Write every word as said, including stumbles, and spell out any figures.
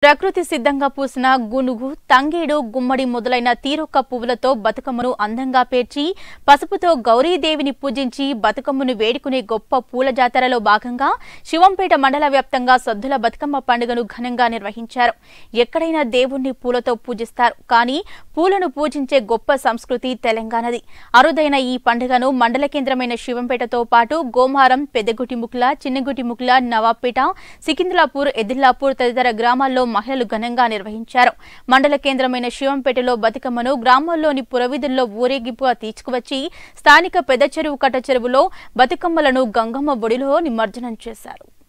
ప్రకృతి సిద్ధంగా పూసిన గునుగు, తంగేడు, గుమ్మడి మొదలైన తీరొక్క పువ్వులతో బతుకమ్మను అందంగా పేర్చి పసుపుతో గౌరీదేవిని పూజించి బతుకమ్మను వేడుకునే గొప్ప పూల జాతరలో భాగంగా శివంపేట మండల వ్యాప్తంగా సద్దుల బతుకమ్మ పండుగను ఘనంగా నిర్వహించారు. ఎక్కడైనా దేవుణ్ణి పూలతో పూజిస్తారు, కానీ పూలను పూజించే గొప్ప సంస్కృతి తెలంగాణది. అరుదైన ఈ పండుగను మండల కేంద్రమైన శివంపేటతో పాటు గోమారం, పెద్దగుటిముక్ల, చిన్నగుటిముక్ల, నవాబ్పేట, సికింద్రాపూర్, ఎదిల్లాపూర్ తదితర గ్రామాల్లో మహిళలు ఘనంగా నిర్వహించారు. మండల కేంద్రమైన శివంపేటలో బతుకమ్మను గ్రామాల్లోని పురవీధుల్లో ఊరేగింపుగా తీసుకువచ్చి స్థానిక పెద్ద చెరువు కట్ట చెరువులో బతుకమ్మలను గంగమ్మ ఒడిలో నిమజ్జనం చేశారు.